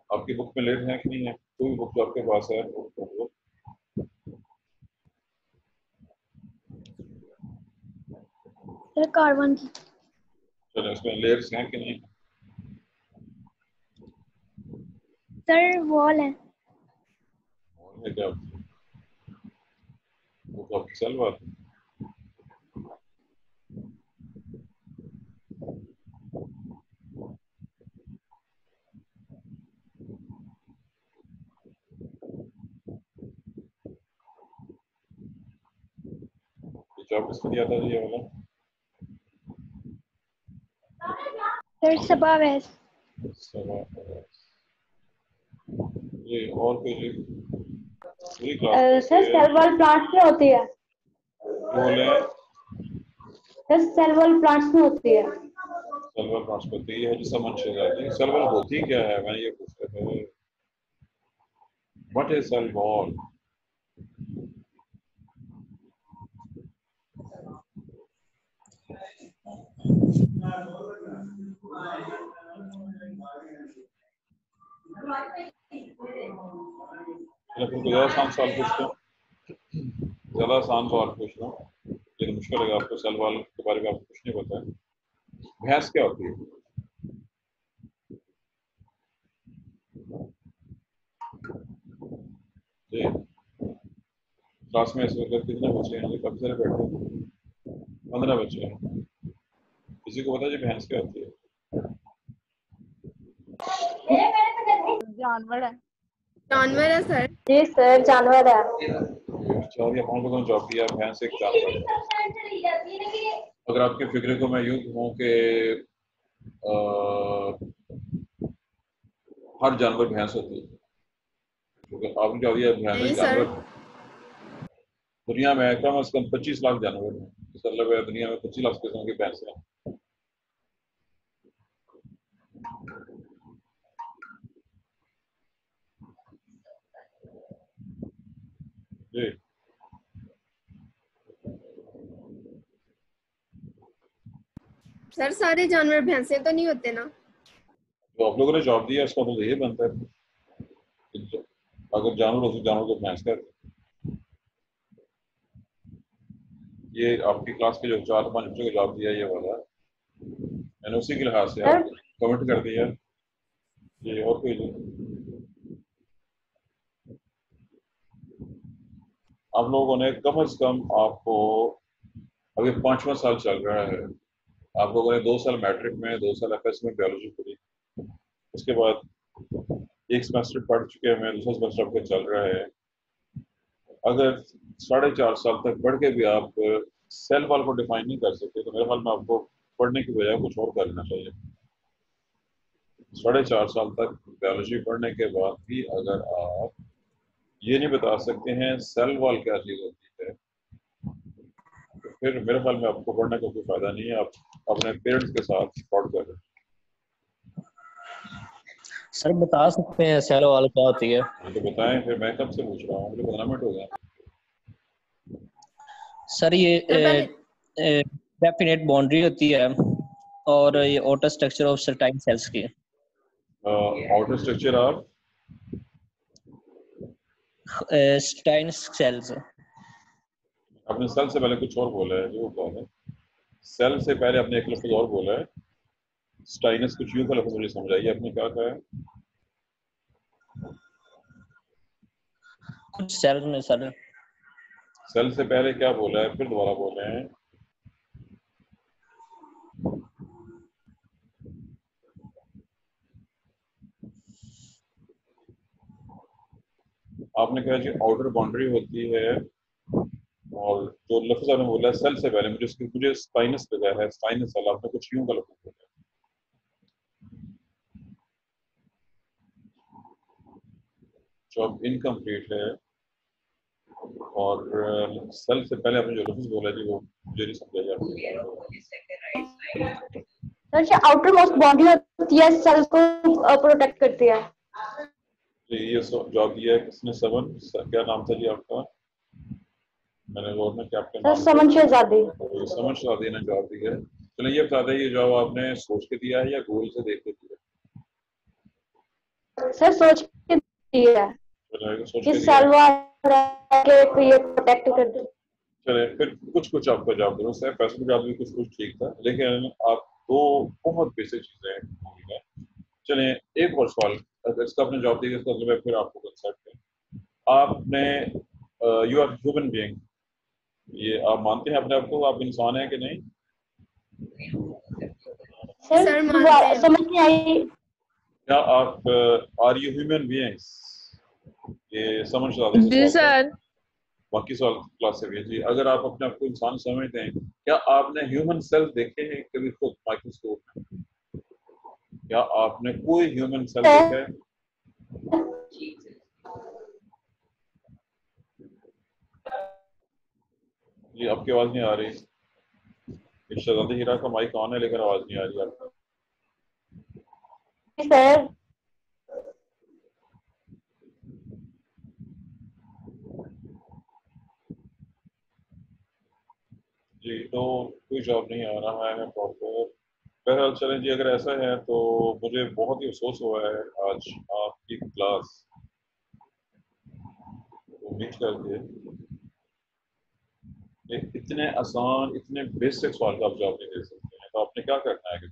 आपकी बुक में लेयर्स हैं कि नहीं है? कोई बुक जो आपके पास है वो सर कार्बन की। चलो इसमें लेयर्स हैं कि नहीं? सर वॉल है। और है क्या वो तो आपकी सेल बात है। ये जॉब किसको दिया था ये वाला? सर सबा वैस। ये और कोई पूरी class sir cell wall plants में होती है। बोले सर सेल वॉल प्लांट्स में होती है। सेल वॉल होती है जिसका मंशा है। सेल वॉल होती क्या है? मैं ये पूछ रहा था। What is cell wall? लेकिन कोई आसान सवाल पूछता हूँ, ज़्यादा आसान सवाल पूछ रहा हूँ लेकिन मुश्किल है आपको। सेल वॉल के बारे में आपको कुछ नहीं पता है। भैंस क्या होती है? जी क्लास में इस वक्त कितने बच्चे हैं? काफी सारे बैठे हैं, 15 बच्चे हैं। किसी को पता है जी भैंस क्या होती है? जानवर है। जानवर है सर। जी सर जानवर है। 4 या 5 लोगों ने जवाब दिया भैंस एक जानवर है। अगर आपके फिक्रे को मैं यूं कहूँ कि हर जानवर भैंस होती है, क्योंकि आपने जवाब दिया भैंस नहीं एक सर। जानवर। दुनिया में कम से कम 25 लाख जानवर हैं। इसका मतलब है दुनिया में 25 लाख किस्म की भैंस हैं। जी सर सारे जानवर भैंसे तो नहीं होते ना। तो आप लोगों ने जवाब दिया इसका तो यही बनता है कि अगर जानवर हो तो जानवर को भैंस कहते हैं। ये आपकी क्लास के जो 4-5 बच्चों को जवाब दिया ये वाला, मैंने उसी के लिहाज से सर आप कमेंट कर दिया। ये और कोई आप लोगों ने कम से कम आपको अभी 5वां साल चल रहा है, आप लोगों ने 2 साल मैट्रिक में 2 साल एफएस में बायोलॉजी पढ़ी, उसके बाद एक सेमेस्टर पढ़ चुके हैं, दूसरा सेमेस्टर आपका चल रहा है। अगर 4.5 साल तक पढ़ के भी आप सेल वॉल को डिफाइन नहीं कर सकते तो मेरे ख्याल में आपको पढ़ने की बजाय कुछ और करना चाहिए। 4.5 साल तक बायोलॉजी पढ़ने के बाद भी अगर आप ये नहीं बता सकते हैं सेल वॉल क्या चीज़ होती है तो फिर मेरे ख्याल में आपको पढ़ने का कोई फायदा नहीं है। आप अपने पेरेंट्स के साथ फ्रॉड कर रहे हैं। सर बता सकते हैं सेल वॉल क्या होती है? तो बताएं फिर, मैं कब से पूछ रहा हूँ, मुझे 15 मिनट हो गया। सर ये सर पहले डेफिनेट बाउंड्री होती है और ये outer structure of certain cells की। Outer structure of certain cells. आपने सेल से पहले कुछ और बोला है, जो बोला है सेल से पहले आपने एक लफ्ज और बोला है स्टाइनस, कुछ यूं का लफ्ज मुझे समझ आइए आपने क्या कहा है? कुछ सेल्स में सर सेल से पहले क्या बोला है, फिर दोबारा बोल रहे हैं। आपने कहा जी आउटर बाउंड्री होती है, और जो लफ्ज आपने बोला है सेल से पहले मुझे स्पाइनस लगा है, स्पाइनस सेल, आपने कुछ यूं का लफ्ज बोला है। जॉब इनकम्प्लीट है, और सेल से पहले आपने जो लफ्ज बोला जी वो मुझे नहीं समझा जाता। सर जो आउटर मोस्ट बाउंड्री होती है सेल को प्रोटेक्ट करती है। ये जॉब दिया है किसने? समन, क्या नाम था जी आपका? मैंने वो में कैप्टन सर समन शहजादी। समन शहजादी ने जवाब दिया है। चलिए ये बता दें ये जवाब आपने सोच के दिया है या गूगल से देख के दिया? सर सोच के दिया सोच कि के दिया। सेल वॉल के ये प्रोटेक्ट कर दे। चले फिर कुछ कुछ आपका जवाब दुरुस्त है, फैसल का जवाब भी कुछ कुछ ठीक था, लेकिन आप दो बहुत बेसिक चीजें हैं। चलिए एक और सवाल, अगर इसका आपने जवाब दिया इसका मतलब फिर आपको कंसेप्ट है। आपने यू आर ह्यूमन बीइंग, ये आप मानते हैं अपने आप को, आप इंसान हैं कि नहीं? सर मानते हैं। समझ नहीं आई। क्या आप आर यू ह्यूमन बीइंग्स? ये समझ जी सर। बाकी सवाल क्लास से भेजिए। अगर आप अपने आप को इंसान समझते हैं, क्या आपने ह्यूमन सेल देखे हैं कभी खुद माइक्रोस्कोप में? क्या आपने कोई ह्यूमन सेल देखा है? जी आपकी आवाज नहीं आ रही। शहजादी हीरा का माइक ऑन है लेकिन आवाज नहीं आ रही आपको। सर जी तो कोई जवाब नहीं आ रहा है प्रॉपर। बहरहाल चलें जी, अगर ऐसा है तो मुझे बहुत ही अफसोस हुआ है आज आपकी क्लास उम्मीद करके इतने आसान इतने बेसिक सवाल का आप जवाब नहीं दे सकते हैं, तो आपने क्या करना है आगे?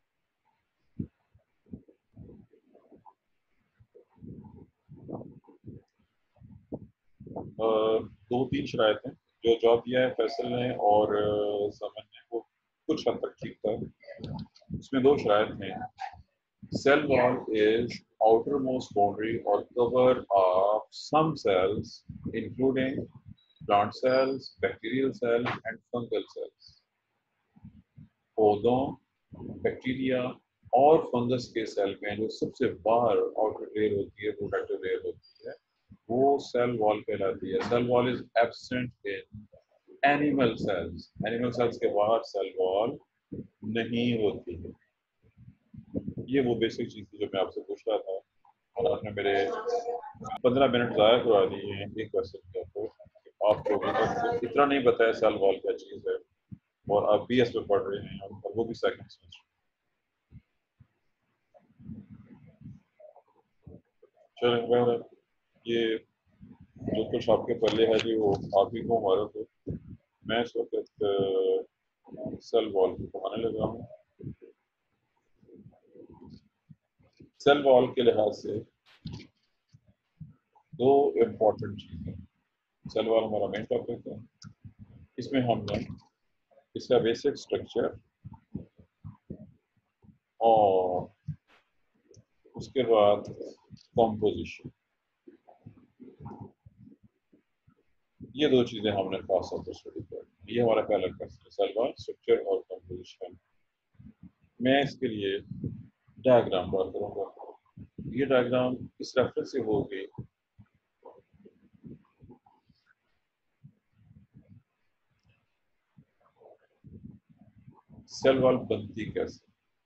दो तीन शरायत हैं जो जवाब दिया है फैसल ने और समन ने, वो कुछ हद तक ठीक था। इसमें दो शरायत हैं। Cell wall is outermost boundary or cover of some cells, including plant cells, bacterial cells, and fungal cells. पौधों, बैक्टीरिया और फंगस के सेल में जो सबसे बाहर आउटर लेयर होती है, प्रोटेक्टिव लेयर होती है, वो सेल वॉल कहलाती है। Cell wall is absent in animal cells. Animal cells के बाहर सेल वॉल नहीं होती है। ये वो बेसिक चीज थी जो मैं आपसे पूछ रहा था और आपने मेरे 15 मिनट ज़ाया करवा दिए हैं एक क्वेश्चन के ऊपर। आप लोगों को इतना नहीं बताया सेल वॉल क्या चीज़ है, और आप BS में पढ़ रहे हैं और वो भी सेकंड सेमेस्टर। चलें ये जो कुछ आपके पल्ले है जी वो आप ही को हमारा, तो मैं इस वक्त सेल वॉल को पढ़ाने लगा हूँ। सेल वॉल के लिहाज से दो इम्पोर्टेंट चीज़ें। सेल वॉल हमारा मेन टॉपिक है। इसमें हमने इसका बेसिक स्ट्रक्चर और उसके बाद कॉम्पोजिशन, ये दो चीज़ें हमने खास तौर पर स्टडी कर। ये हमारा पहला क्वेश्चन, सेल वॉल स्ट्रक्चर और कॉम्पोजिशन। मैं इसके लिए डायग्राम ड्रा करूँगा। ये डायग्राम इस रेफरेंस से होगी। सेल वॉल बनती कैसे,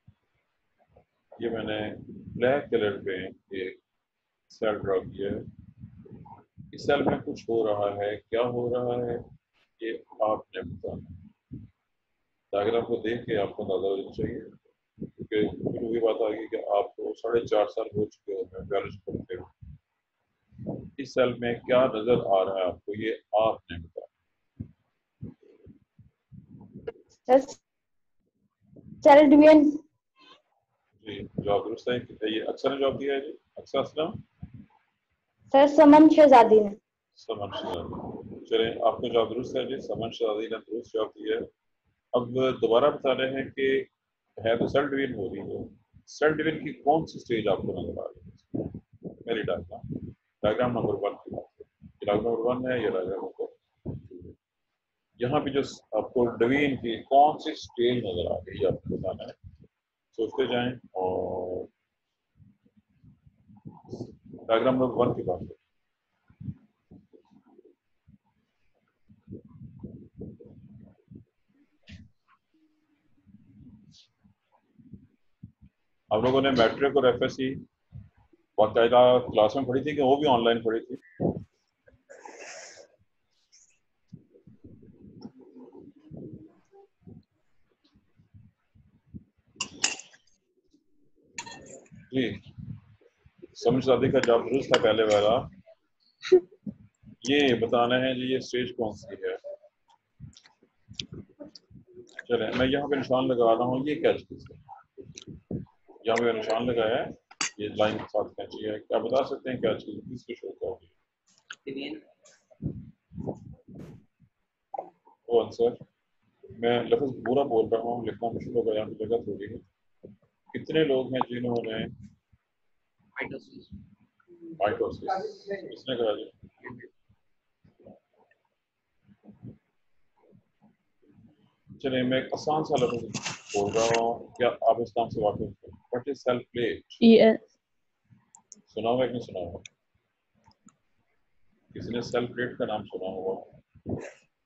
ये मैंने ब्लैक कलर पे एक सेल ड्रॉ किया है। इस सेल में कुछ हो रहा है, क्या हो रहा है ये आपने बताना। डायग्राम को देख के आपको अंदाजा होना चाहिए, क्योंकि फिर वही बात आ गई कि आपको 4.5 साल हो चुके होंगे बायोलॉजी पढ़ते हुए। इस सेल में क्या नजर आ रहा है आपको, ये आपने बताना। Cell division. जी जवाब दुरुस्त है। ये अक्सर ने जवाब दिया है जी, अक्सर असलम। सर समन शहजादी ने। समन शहजादी, चले आपको जवाब दुरुस्त है जी, समन शहजादी ने दुरुस्त जवाब दिया है। अब दोबारा बता रहे हैं कि है तो सेल डिवीजन हो रही है, सेल डिवीजन की कौन सी स्टेज आपको नजर आ रही है? मेरी डायग्राम नंबर 1 की बात है। डायग्राम नंबर 1 है, ये डायग्राम नंबर 2 है। यहाँ पे जो आपको डिवीजन की कौन सी स्टेज नजर आ रही है आपको बताना है। सोचते जाएं और डायग्राम नंबर 1 की बात करें। आप लोगों ने मैट्रिक और FSC बाकायदा क्लास में पढ़ी थी कि वो भी ऑनलाइन पढ़ी थी? जी समझदारी का जवाब दुरुस्त है पहले वाला। ये बताना है जी ये स्टेज कौन सी है। चले मैं यहाँ पे निशान लगा रहा हूँ, ये क्या चीज़ है? यहाँ पे निशान लगाया है, ये लाइन के साथ खींची है। क्या बता सकते हैं क्या चीज़ किसको शो होगी? वो आंसर मैं लफ्ज़ पूरा बोल रहा हूँ, लिखना मुश्किल होगा, यहाँ पे जगह थोड़ी है। कितने लोग हैं जिन्होंने माइटोसिस किसने करा जी? चलिए मैं एक आसान सा लफ्ज़ बोल रहा हूँ, क्या आप इस नाम से वाकिफ हैं? What is cell plate? सुना हुआ है कि नहीं सुना हुआ? किसी ने सेल्फ प्लेट का नाम सुना होगा?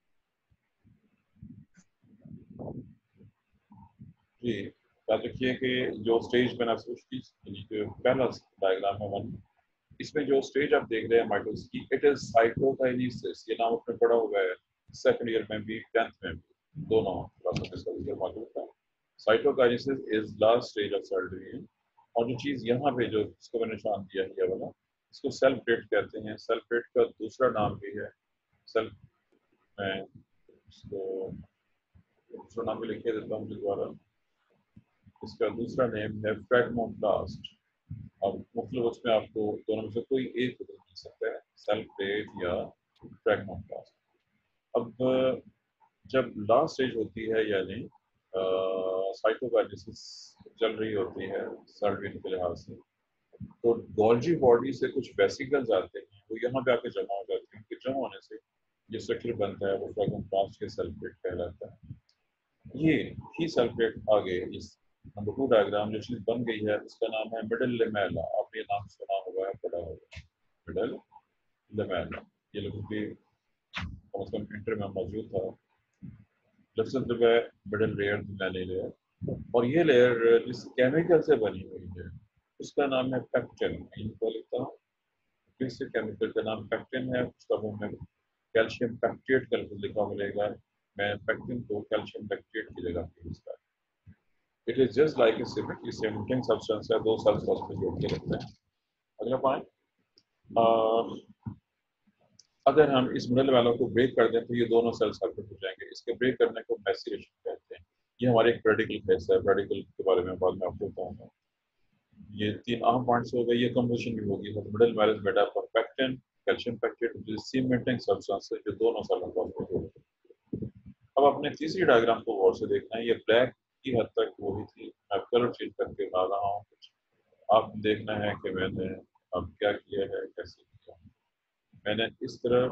जी याद रखिए कि जो स्टेज मैंने आपसे जो पहला डायग्राम है वन, इसमें जो स्टेज आप देख रहे हैं माइटोसिस की, इट इज साइटोकाइनेसिस। ये नाम आपने पढ़ा हुआ है सेकंड ईयर में भी, 10th में भी, दोनों क्लासों में इसका जिक्र मौजूद था। Cytokinesis is last stage of cell division. और जो चीज़ यहाँ पे जो इसको मैंने निशान दिया है ये वाला, इसको सेल प्लेट कहते हैं। सेल प्लेट का दूसरा नाम भी है सेल, मैं इसको दूसरा नाम भी लिखिए देता हूँ दोबारा। इसका दूसरा नेम है फ्रैगमोप्लास्ट। अब मुख्तलिफ उसमें आपको दोनों में से कोई एक मिल सकता है, सेल प्लेट या फ्रैगमोप्लास्ट। अब जब लास्ट स्टेज होती है यानी साइटोकाइनेसिस चल रही होती है सेल डिवीजन के लिहाज से, तो गोल्जी बॉडी से कुछ वेसिकल्स आते हैं, वो यहाँ पे आके जमा हो जाते हैं। जमा होने से ये स्ट्रक्चर बनता है, वो फ्रैगमोप्लास्ट के सेल प्लेट कहलाता है। ये ही सेल प्लेट आगे इस नंबर 2 डायग्राम जो चीज़ बन गई है उसका नाम है मिडल लेमेला। आपने ये नाम सुना होगा, पढ़ा होगा, मिडल लेमेला। ये लोग भी कम से कम इंटर में मौजूद था। लफ्ज़ मतलब है मिडल लेयर, मैनी लेयर। और ये लेयर जिस केमिकल से बनी हुई है उसका नाम है पेक्टिन। इनको लिखता हूँ, फिर से केमिकल का नाम पेक्टिन है। उसका में कैल्शियम पेक्टेट का लिखा मिलेगा। मैं पेक्टिन को कैल्शियम पेक्टेट की जगह पे यूज कर, it is just like a cement. ये सीमेंटिंग सब्सटेंस है, दो सेल्स आपस में जोड़ के रखते हैं। अगला पॉइंट, अगर हम इस मिडल वालों को ब्रेक कर दें तो ये दोनों सेल्स सेपरेट हो जाएंगे। इसके ब्रेक करने को मैसीरेशन कहते हैं। ये हमारे एक रेडिकल फेस है, रेडिकल के बारे में बाद में आपको बताऊंगा। ये 3 अहम पॉइंट्स हो गए। ये कंपोजिशन भी होगी, middle wall is made up of pectin, calcium pectate, which is cementing substance है जो दोनों सेलों को आपस में जोड़ते हैं। अब अपने तीसरी डायग्राम को गौर से देखना है। ये ब्लैक की हद तक वही थी, मैं कलर चेंज करके बना रहा हूँ कुछ। आप देखना है कि मैंने अब क्या किया है, कैसे किया। मैंने इस तरह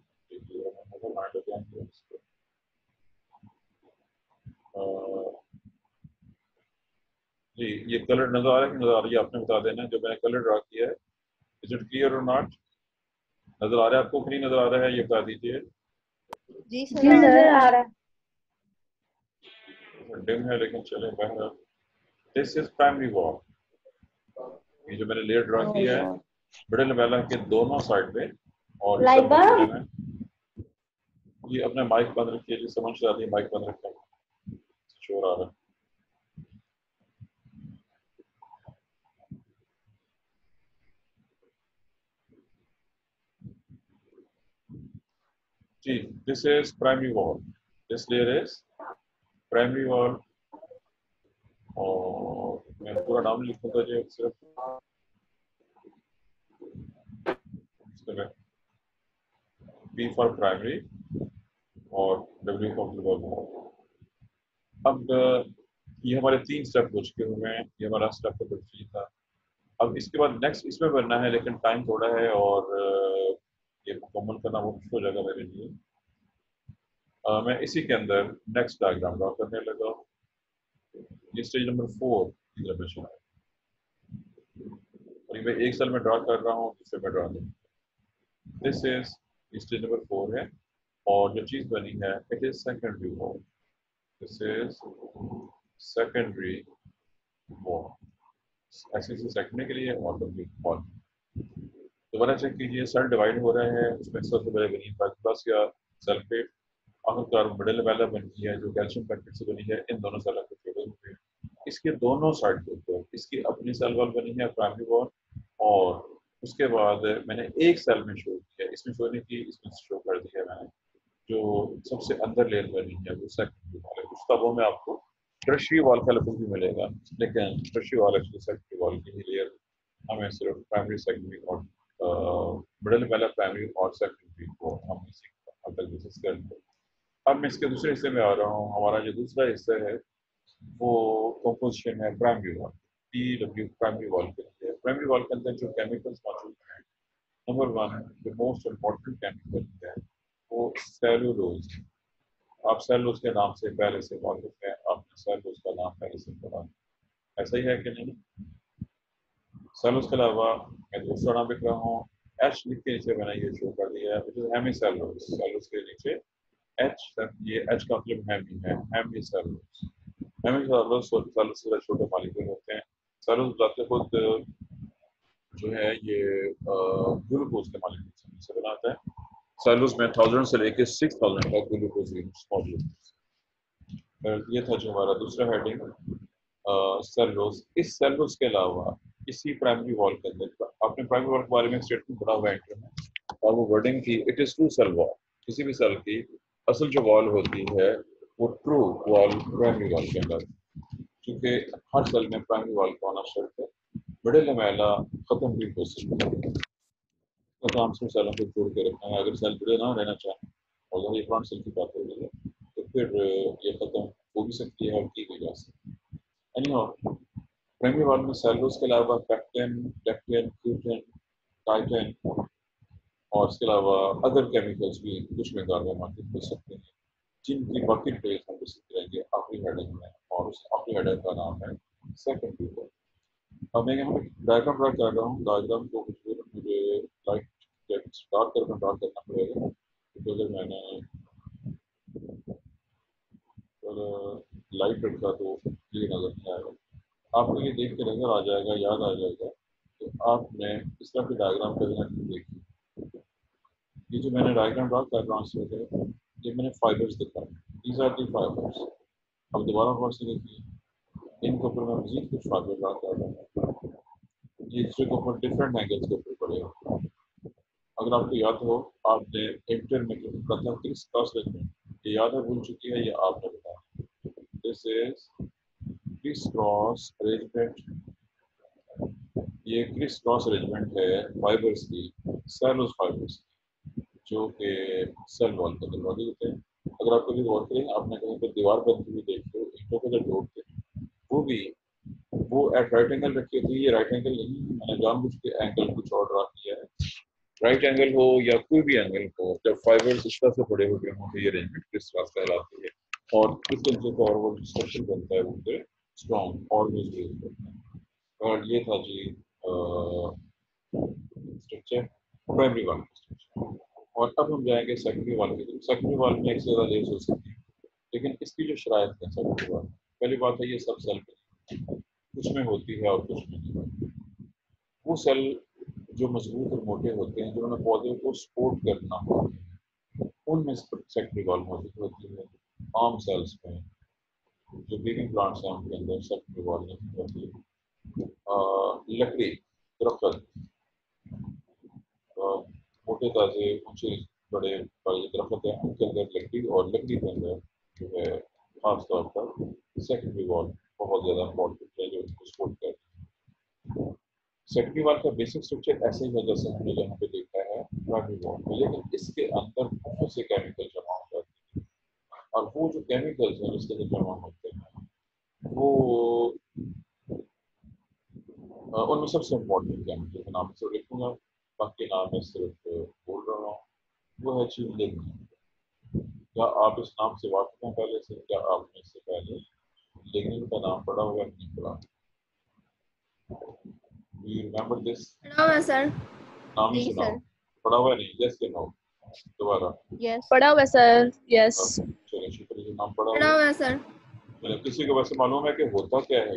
जी ये कलर नजर आ रहा है कि नजर आ रही है? आपने बता देना जो मैंने कलर ड्रा किया है। इज इट क्लियर और नॉट? नजर आ रहा है आपको कि नहीं नजर आ रहा है, ये बता दीजिए। जी जी नजर आ रहा है। डिम है लेकिन चले बहरहाल। This is primary wall. ये जो मैंने लेयर ड्रा किया है मिडल वाला के दोनों साइड पे। और लाइबा ये अपने माइक बंद रखिए जी, समझ आ रही है? माइक बंद रखें, शोर आ रहा है। जी this is primary wall, this layer is primary wall. और मैं पूरा नाम लिखूंगा जी सिर्फ P फॉर प्राइमरी और W फॉर ग्लोबल। अब ये हमारे 3 स्टेप हो चुके हुए हैं। ये हमारा स्टेप नंबर 3 था। अब इसके बाद नेक्स्ट इसमें बनना है, लेकिन टाइम थोड़ा है और ये मुकम्मल करना वो मुश्किल हो जाएगा मेरे लिए। मैं इसी के अंदर नेक्स्ट डायग्राम ड्रा करने लगा हूँ। ये स्टेज नंबर 4 की तरफ है और ये मैं एक सेल में ड्रा कर रहा हूँ, दूसरे में ड्रा नहीं। दिस इज स्टेज नंबर 4 है और जो चीज़ बनी है it is secondary wall. This is secondary wall. ऐसे सेकंडरी के लिए और वॉल। दोबारा चेक कीजिए, सेल डिवाइड हो रहे हैं, उसमें सबसे पहले बनी प्लस या सल्फेट, आखिरकार मिडिल वाला बनी है जो कैल्शियम पेक्टेट से बनी है। इन दोनों सेल को जोड़े हुए हैं। इसके दोनों साइड के ऊपर इसकी अपनी सेल वॉल बनी है प्राइमरी वॉल, और उसके बाद मैंने एक सेल में शो किया, इसमें शो नहीं की, इसमें शो कर दिया मैंने। जो सबसे अंदर लेयर बनी है वो सेकेंडरी वॉल है। कुछ किताबों में आपको टर्शियरी वॉल का लफ्ज़ भी मिलेगा, लेकिन tertiary wall actually secondary wall की ही लेयर। हमें सिर्फ प्राइमरी, सेकेंडरी और मिडल वाला प्राइमरी और सेकेंडरी को हम इसी हद तक डिस्कस करते हैं। अब मैं इसके दूसरे हिस्से में आ रहा हूँ। हमारा जो दूसरा हिस्सा है वो कंपोजिशन है primary wall, PW primary wall के लिए। प्राइमरी वॉल के अंदर जो केमिकल्स मौजूद हैं, नंबर वन जो मोस्ट इम्पॉर्टेंट केमिकल है वो सेलुलोज। आप सेलुलोज के नाम से पहले से वाकिफ हैं, आपने सेलुलोज का नाम पहले से पढ़ा, ऐसा ही है कि नहीं? सेलुलोज के अलावा मैं दूसरा नाम लिख रहा हूँ, H लिख के नीचे मैंने ये शो कर दिया है, हेमीसेलुलोज। सेलुलोज के नीचे H, ये H का मतलब हेमी है, हेमीसेलुलोज। हेमीसेलुलोज सेलुलोज से छोटे मॉलिक्यूल होते हैं। सेलुलोज बताते खुद जो है ये ग्लूकोज के मॉलिक्यूल से बनाता है। सेलुलोज में 1000 से लेकर 6000 तक ग्लूकोज मौजूद है। ये था जो हमारा दूसरा हेडिंग सेलुलोज। इस सेलुलोज के अलावा इसी प्राइमरी वॉल के अंदर आपने प्राइमरी वॉल के बारे में स्टेटमेंट पढ़ा हुआ है इंटर में, और वो वर्डिंग थी it is true cell wall. किसी भी सेल की असल जो वॉल होती है वो ट्रू वॉल प्राइमरी वॉल के अंदर, क्योंकि हर सेल में प्राइमरी वॉल का होना शर्त है। मिडिल लमेला खत्म भी हो सकता है, तो काम से सेलों को जोड़ के रखना है। अगर सेल जुड़े ना रहना चाहें और ये फ्रंट सेल की बात हो रही है तो फिर ये खत्म हो भी सकती है और की भी जा सकती है। एनीहाउ प्राइमरी वॉल में सेलुलोज के अलावा पेक्टिन, लेक्टिन, क्यूटिन, काइटिन और इसके अलावा अदर केमिकल्स भी कुछ मकदार में मौजूद हो सकते हैं, जिनकी बाकी डिटेल्स हम डिस्कस करेंगे आखिरी हेडिंग में, और उस आखिरी हेडिंग का नाम है सेकेंडरी वॉल। अब मैं यहाँ पे डायग्राम ड्रा कर रहा हूँ। डायग्राम को मुझे लाइट स्टार्ट करके ड्रा करना पड़ेगा, क्योंकि अगर मैंने लाइट रखा तो ये नजर नहीं आएगा। आपको ये देख के नजर आ जाएगा, याद आ जाएगा कि आपने इस तरह की डायग्राम कभी देखी। ये जो मैंने डायग्राम ड्रा कर रहा हूँ ये मैंने फाइबर्स दिखाए, दीज आर दी फाइबर्स। अब दोबारा गौर से देखिए, इनके ऊपर मैं मजीद कुछ फाइबर ड्रा कर रहा हूँ, ये दूसरे के ऊपर डिफरेंट एंगल्स के ऊपर पड़ेगा। अगर आपको याद हो, आपने इंटर में प्रथम क्रिस क्रॉस अरेंजमेंट, ये याद है, भूल चुकी है, ये आपने बताया। This is criss cross arrangement. ये क्रिस क्रॉस अरेंजमेंट है फाइबर्स की, सेलुलोज फाइबर्स, जो कि सेल वॉल के अंदर मौजूद होते हैं। अगर आप कभी गौर करें, आपने कहीं पर दीवार बनती हुई देखी हो, ईंटों के जो जोड़ते हैं वो भी वो एट राइट एंगल रखी होती है। ये राइट एंगल नहीं, मैंने जानबूझ के एंगल कुछ और ड्रा किया है। राइट एंगल हो या कोई भी एंगल हो, जब फाइबर्स इस तरह से पड़े हुए हों तो ये अरेंजमेंट क्रिस क्रॉस कहलाती है, और इस तरीके का और वो स्ट्रक्चर बनता है, वो स्ट्रॉन्ग और मजबूत होता है। और ये था जी स्ट्रक्चर प्राइमरी वॉल का स्ट्रक्चर। और अब हम जाएंगे सेकेंडरी वॉल की तरफ। सेकेंडरी वॉल में एक से ज़्यादा लेयर्स हो सकती है, लेकिन इसकी जो शराइत है सेकेंडरी वॉल, पहली बात है ये सब सेल में कुछ में होती है और कुछ में नहीं होती। वो सेल जो मजबूत और मोटे होते हैं, जिन्होंने पौधे को सपोर्ट करना होता है, उनमें सेकेंडरी वॉल मौजूद होती है। आम सेल्स में जो लिविंग प्लांट्स हैं उनके अंदर सेकेंडरी वॉल नहीं होती है। लकड़ी, दरख्त, मोटे ताजे ऊंचे बड़े बड़े दरख्त हैं, उनके अंदर लकड़ी, और लकड़ी के अंदर जो है खास तौर पर सेकेंडरी वॉल बहुत ज़्यादा इम्पोर्टेंट है, जो उसको सपोर्ट करती है। सेकेंडरी वॉल का बेसिक स्ट्रक्चर ऐसे ही है जैसे हमने यहाँ पे देखा है प्राइमरी वॉल में, लेकिन इसके अंदर बहुत से केमिकल जमा हो जाते हैं, और वो जो केमिकल्स हैं जिसके अंदर जमा होते हैं वो उनमें सबसे इम्पोर्टेंट केमिकल का नाम से लिखूंगा, बाकी नाम मैं सिर्फ बोल रहा हूँ, वो है जी लिग्निन। क्या आप इस नाम से वाकिफ हैं पहले से? क्या आपने इससे पहले लिग्निन का नाम पढ़ा हुआ नहीं पढ़ा? Do you remember this? पढ़ा हुआ है सर। नाम ही नहीं सुनाओ। सर। पढ़ा हुआ नहीं? यस या नो? दोबारा। यस पढ़ा हुआ है सर। यस चलिए शुक्रिया जी, नाम पढ़ा पढ़ा हुआ हुआ है। है सर। चलिए, किसी को वैसे मालूम है कि होता क्या है,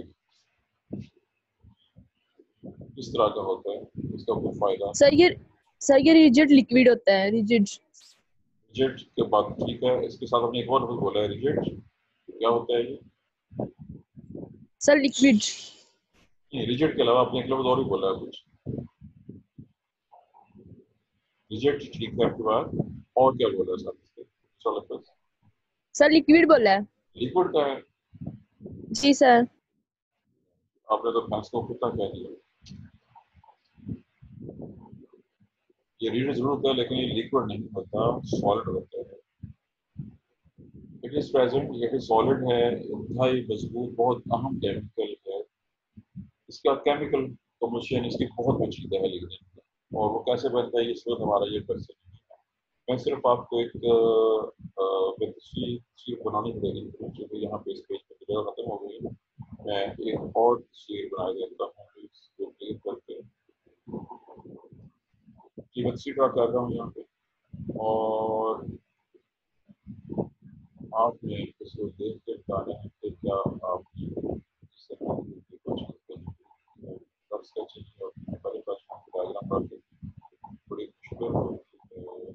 किस तरह का होता है, इसका कोई फायदा? सर ये रिजिड लिक्विड होता है। रिजिड रिजिड के बाद ठीक है, इसके साथ हमने एक और लफ्ज़ बोला है रिजिड, क्या होता है ये? Sir liquid. नहीं, रिजिड के अलावा आपने एक लफ्ज़ और भी बोला है कुछ। रिजेक्ट ठीक है आपके बाद, और क्या बोला सर इसके सॉल्यूशन? सर लिक्विड बोला है। लिक्विड का है, जी सर। आपने तो भैंस को कुत्ता कह दिया। ये रीड जरूर होता है लेकिन ये लिक्विड नहीं होता, सॉलिड होता है। इट इज प्रेजेंट, ये सॉलिड है, इंतहाई मजबूत, बहुत अहम केमिकल है। इसका केमिकल कम्पोजिशन इसकी बहुत पेचीदा है लिग्निन, और वो कैसे बनता है इस वक्त हमारा ये पर्सन नहीं है। मैं सिर्फ आपको एक तस्वीर बनानी पड़ेगी, क्योंकि यहाँ पे इस पेज पर जगह खत्म हो गई है। मैं एक और तस्वीर बना देता हूँ इसको क्लिक करके, कीमत ड्रा कर रहा हूँ यहाँ पे, और आपने इसको देख के बताना है कि क्या आपने इस तरह की कोशिश और पहले डायग्राम करके बड़ी मुश्किल होती है।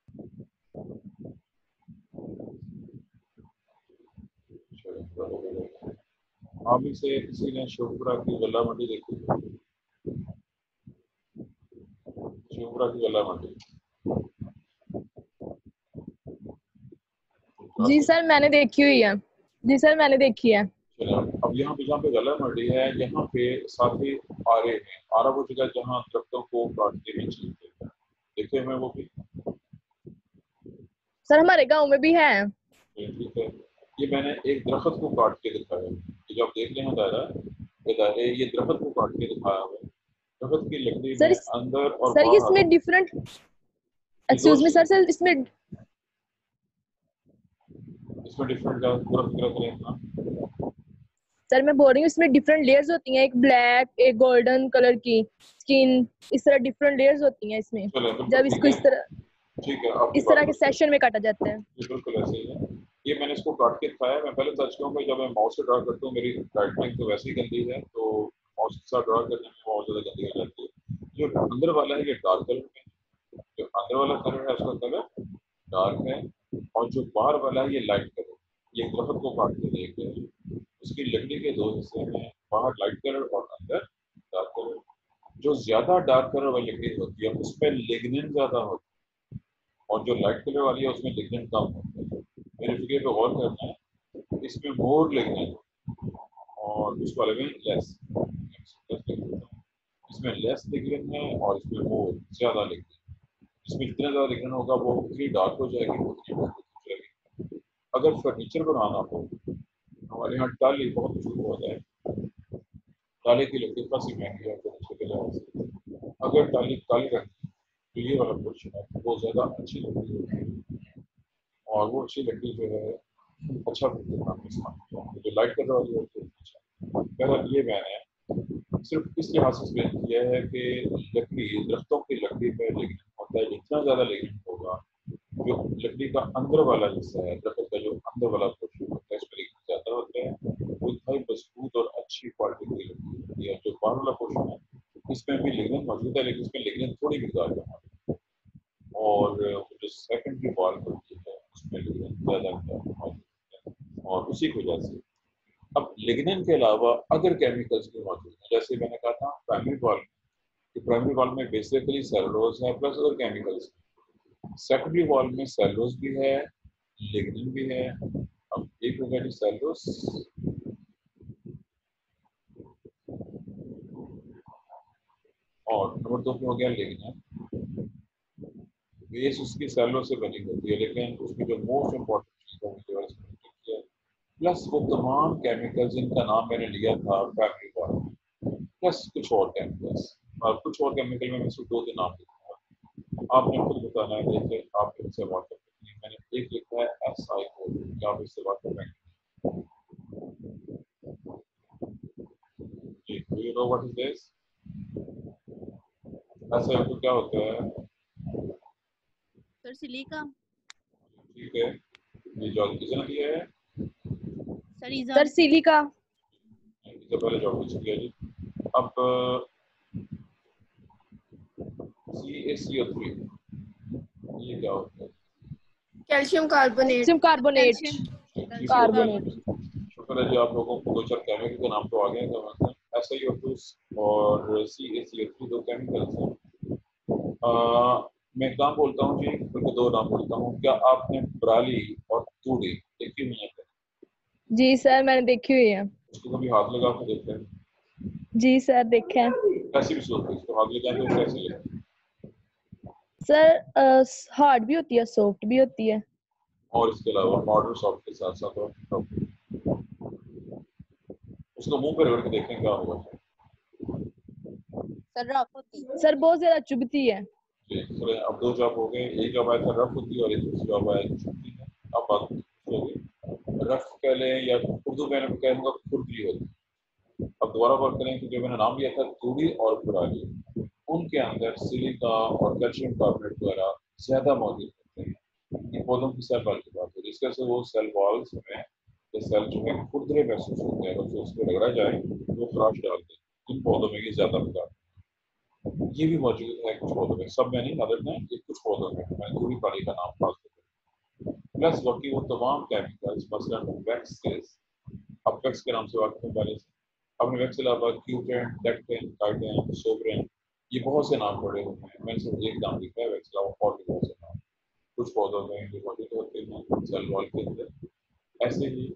आप ही से किसी ने शिवपुरा की गला मंडी देखी? शिवपुरा की गला मंडी जी सर मैंने देखी हुई है। जी सर मैंने देखी है। चलिए, अब यहाँ पे जहाँ पे गला मंडी है, यहाँ पे साथ ही आरे हैं। आरा वो जगह जहाँ दरख्तों को काट के बेच लेते हैं, देखे हुए वो भी। सर हमारे गांव में भी है। ठीक है, ये मैंने एक दरख्त को काट के दिखाया है। ये जो आप देख रहे हैं दायरा, ये दायरे ये दरख्त को काट के दिखाया हुआ है। दरख्त की लकड़ी में अंदर और सर बाहर इसमें डिफरेंट, एक्सक्यूज मी सर इसमें डिफरेंट का पूरा फिक्र करें ना। सर मैं बोल रही हूँ इसमें डिफरेंट लेयर्स होती हैं, एक ब्लैक एक गोल्डन कलर की स्किन, इस तरह डिफरेंट लेयर्स होती हैं इसमें। जब इसको इस तरह ठीक है, इस तरह के सेशन में काटा जाता है। बिल्कुल ऐसे ही है। ये मैंने इसको काट के दिखाया। मैं पहले सच कहूँ कि जब मैं माउस से ड्रा करता हूँ, मेरी राइटिंग तो वैसे ही गंदी है, तो माउस के साथ ड्रा करने में बहुत ज़्यादा गंदी हो जाती है। जो अंदर वाला है ये डार्क कलर में, जो अंदर वाला कलर है उसका कलर डार्क है, और जो बाहर वाला है ये लाइट कलर। ये दरख्त को काट के देख रहे हैं, उसकी लकड़ी के दो हिस्से हैं, बाहर लाइट कलर और अंदर डार्क कलर। जो ज्यादा डार्क कलर वाली लकड़ी होती है उसमें लिग्निन ज्यादा होता है, और जो लाइट कलर वाली है उसमें लिग्निन कम होता है। मेरे फिगर पे गौर करना है, इसमें मोर लिग्निन और उस वाले में लेस। इसमें लेस लिग्निन है और इसमें मोर ज्यादा लिग्निन। इसमें जितना ज्यादा लिग्निन होगा वो उतनी डार्क हो जाएगी, उतनी मजबूत हो जाएगी। अगर फर्नीचर बनाना हो, हमारे यहाँ टाली बहुत मशहूर होता है। टाली की लकड़ी काफी महंगी है फर्नीचर के लिहाज से। अगर टाली काली रंग तो ये वाला पोर्शन है वो ज्यादा अच्छी लकड़ी होती है, और वो अच्छी लकड़ी जो है अच्छा जो लाइट कलर वाली होती है अच्छा। बहरहाल ये मैंने सिर्फ इस लिहाज से एक्सप्लेन किया है कि लकड़ी, दरख्तों की लकड़ी में लिग्निन होता है। जितना ज्यादा लिग्निन होगा, जो लकड़ी का अंदर वाला हिस्सा है, दरख्त का जो अंदर वाला पोर्शन होता है, इसमें लिग्निन ज्यादा होता है, वो इतना मजबूत और अच्छी क्वालिटी की लकड़ी होती है। जो बाहर वाला पोर्शन है इसमें भी लिग्निन मौजूद है, लेकिन इसमें लिग्निन थोड़ी मिकदार में मौजूद है, और जो सेकेंडरी वॉल होती है उसमें लिग्निन ज्यादा मौजूद है, और उसी की वजह से अब लिग्निन के अलावा अदर केमिकल्स भी मौजूद हैं। जैसे मैंने कहा था प्राइमरी वॉल में बेसिकली सेलुलोज है plus other chemicals. Secondary wall में सेलुलोज भी है, लिग्निन भी है। अब एक हो गया जी सेलुलोज, और नंबर 2 पे हो गया लिग्निन। बेस उसकी सेलुलोज से बनी होती है, लेकिन उसकी जो मोस्ट इम्पोर्टेंट चीज है प्लस वो तमाम केमिकल्स जिनका नाम मैंने लिया था प्राइमरी वॉल में, प्लस कुछ और केमिकल्स, और कुछ और केमिकल में मैं सिर्फ 2 नाम लिखूंगा। आपने खुद बताना है। देखिए आप इनसे बात करते हैं, मैंने एक लिखा है SiO, क्या आप इससे बात कर रहे हैं जी? Do you know what is this? SiO क्या होता है? Sir silica. ठीक है, ये जो किसने दिया है? Sir silica. इससे पहले जॉब पूछ गया जी। अब CaCO3 ये क्या होता है? Calcium carbonate. Calcium carbonate. Carbonate. शुक्र है जी, आप लोगों को 2-4 केमिकल का नाम तो आ गया है। SiO2 और CaCO3 2 केमिकल्स हैं। मैं एक नाम बोलता हूँ जी, उनको दो नाम बोलता हूँ। क्या आपने पराली और तूड़ी देखी हुई है? जी सर, मैंने देखी हुई है। उसको कभी हाथ लगा कर देखा है? जी सर, देखा है। कैसी भी सूरत है, उसको हाथ लगा के कैसे लगती है? सर हार्ड भी होती है, सॉफ्ट भी होती है। और इसके अलावा मॉडर्न सॉफ्ट के साथ साथ और उसको मुंह पर रगड़ के देखें क्या होगा? सर रफ होती है। सर बहुत ज्यादा चुभती है। जी, तो अब दो जॉब हो गए। एक जॉब आया था रफ होती है और एक दूसरी जॉब आया छुट्टी है। अब बात हो गई रफ कह लें या उर्दू में मैं कहूँगा खुरदली होती है। अब दोबारा बात करें कि जो मैंने नाम लिया था तूड़ी और पराली, उनके अंदर सिलिका और कैल्शियम कार्बोनेट वगैरह ज्यादा मौजूद होते हैं। ये पौधों की सेल वॉल की बात है, जिसकी वजह से वो सेल वॉल्स में ये सेल जो है खुरदरे महसूस होते हैं। अगर उस पर रगड़ा जाए तो वो खराश डालते हैं। इन पौधों में ये ज्यादा मिलता है। ये भी मौजूद है कुछ पौधों में, सब में नहीं, नजर में ये कुछ पौधों में। मैं थोड़ी पानी का नाम खास करके प्लस बाकी वो तमाम केमिकल्स मसलन वैक्सेस। अब वैक्स के नाम से वाकिफ हैं पहले से। अपने वैक्स के अलावा क्यूटेन, टेक्टिन, काइटेन, सोब्रेन, ये बहुत से नाम पड़े हुए हैं। मैंने सिर्फ एक नाम लिखा है, वैक्स के अलावा और भी बहुत से नाम कुछ पौधों में ये मौजूद होते हैं सेल वॉल के अंदर। ऐसे ही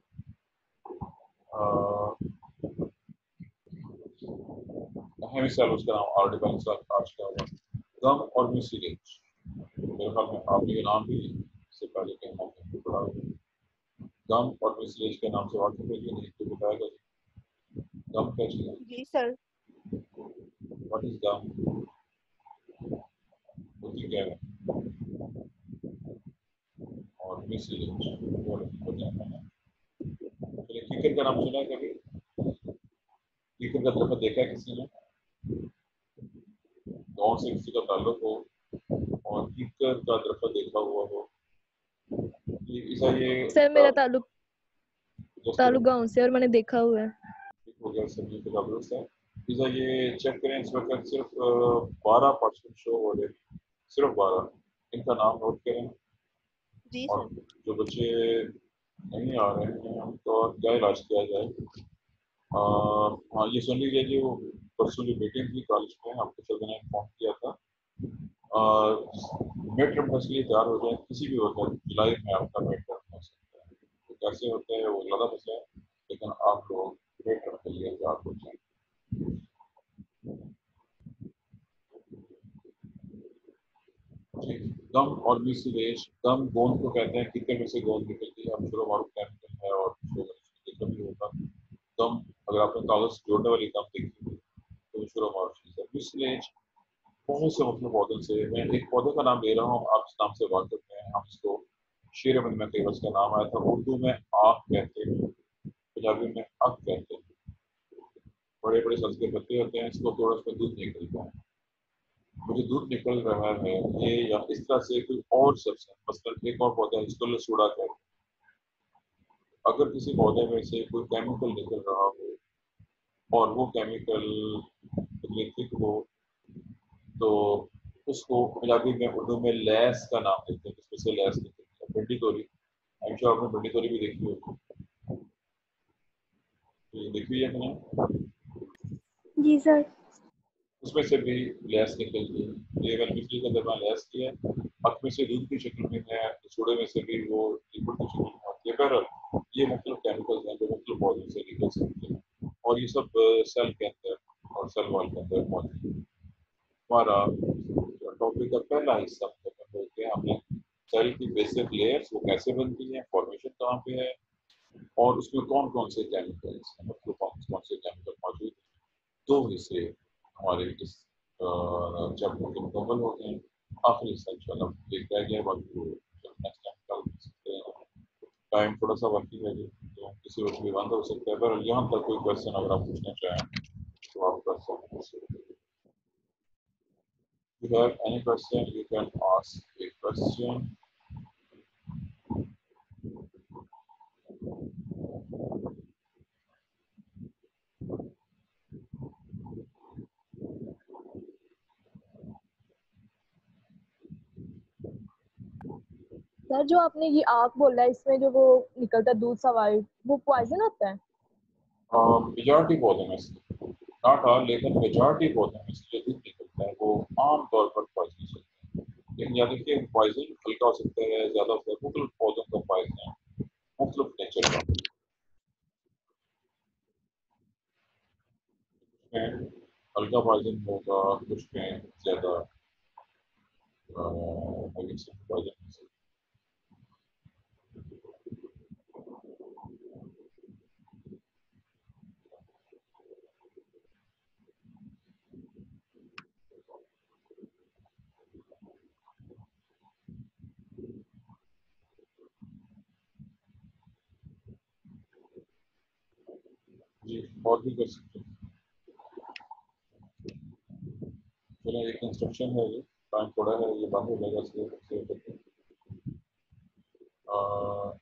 हेमिसेल, उसका नाम ऑलरेडी मैंने आज का हुआ। गम और म्यूसिलेज, मेरे ख्याल में आपने ये नाम भी इससे पहले कहीं ना कहीं पढ़ा होगा। गम और म्यूसिलेज के नाम से वाकिफ है कि नहीं, तो बताएगा जी। गम क्या चीज़ है? जी सर। What is gum? होती क्या है? और म्यूसिलेज चलिए, कीकर का नाम सुना है कभी? कीकर का दरख्त देखा है किसी ने? गाँव से किसी का ताल्लुक हो और कीकर का दरख्त देखा हुआ हो? ये सर मेरा ताल्लुक गाँव से और मैंने देखा हुआ है। हो गया, सब्जी के काबिल है। पिज़्ज़ा ये चेक करें, इस वक्त सिर्फ 12% शो हो रहे हैं, सिर्फ 12। इनका नाम नोट करें। जी और सर। जो बच्चे नहीं आ रहे हैं उनका क्या इलाज किया जाए? हाँ, ये सुन लीजिए जी, वो परसों जो मीटिंग थी कॉलेज में, आपको सर ने इन्फॉर्म किया था। मिड टर्म टेस्ट के लिए तैयार हो जाए, किसी भी वक्त जुलाई में आपका मिड टर्म हो सकता है। तो कैसे होता है वो ज़्यादा पता है, लेकिन आप लोग मिड टर्म के लिए तैयार हो जाए। गम और म्यूसिलेज, गम गोंद को कहते हैं, कीकर में से गोंद निकलती है, हम शुरू मारूफ केमिकल है और शुगर भी होगा। गम, अगर आपने कागज जोड़ने वाली गम देखी हुई तो शुरू मारूफ चीज है। म्यूसिलेज बहुत से मतलब पौधों से, मैं एक पौधे का नाम ले रहा हूँ, आप इस नाम से वाकिफ हैं। हम इसको शेर अमन में कई का नाम आया था। उर्दू में आख कहते हैं, पंजाबी में अक कहते हैं। बड़े बड़े सब्ज के पत्ते होते हैं, इसको थोड़ा उसमें दूध निकलता है। मुझे दूध निकल रहा है ये, या इस तरह से कोई और सब्ज है, मसलन एक और पौधा है जिसको लसूड़ा कहते हैं। अगर किसी पौधे में से कोई केमिकल निकल रहा हो और वो केमिकल थिक हो तो उसको पंजाबी में उर्दू में लैस का नाम देते हैं, जिसमें से लैस निकलती है। भिंडी तोरी, आई एम श्योर आपने भिंडी तोरी भी देखी होगी। देखी है कि नहीं? जी सर। उसमें से भी लैस निकलती है। ये मैंने बिजली का दरबार लैस किया है। अख में से दूध की शक्ल में है, सूड़े में से भी वो लिक्विड की शक्ल में होती है। बहरहाल ये मुख्तलिफ केमिकल्स हैं जो मुख्तलिफ पौधों से निकल सकते हैं और ये सब सेल के अंदर और सेल वॉल के अंदर मौजूद है। हमारा टॉपिक का पहला हिस्सा खत्म हो गया। हमने सेल की बेसिक लेयर्स वो कैसे बनती हैं, फॉर्मेशन कहाँ पे है और उसमें कौन कौन से केमिकल्स मतलब कौन से केमिकल मौजूद हैं। दो हिस्से हमारे इस चैप्टर के मुकम्मल हो गए हैं। आखिरी हिस्सा इंशाल्लाह देखा गया, बाकी वो नेक्स्ट टाइम कल सकते हैं। टाइम थोड़ा सा बाकी है तो किसी वक्त भी बंद हो सकता है, पर यहाँ तक कोई क्वेश्चन अगर आप पूछना चाहें तो आप कर सकते हैं। If you have any question, you can ask a question. Sir जो आपने ये आग बोला है, इसमें जो वो निकलता है दूध सा वाइट, वो पॉइजन होता है? मेजॉरिटी पौधों में से, नॉट ऑल, लेकिन मेजॉरिटी पौधों में से जो दूध निकलता है वो आम तौर पर पॉइजनस होता है। लेकिन लेकिन याद रखिए पॉइजन हल्का हो सकता है, ज्यादा हो सकता है, मुख्तलिफ पौधों का पॉइजन है, मुख्तलिफ नेचर का। में हल्का पॉइजन होगा, कुछ में ज्यादा पॉइजन। जी और भी कर सकते हैं। चलो ये कंस्ट्रक्शन है, ये टाइम थोड़ा है, ये बंद हो जाएगा इसलिए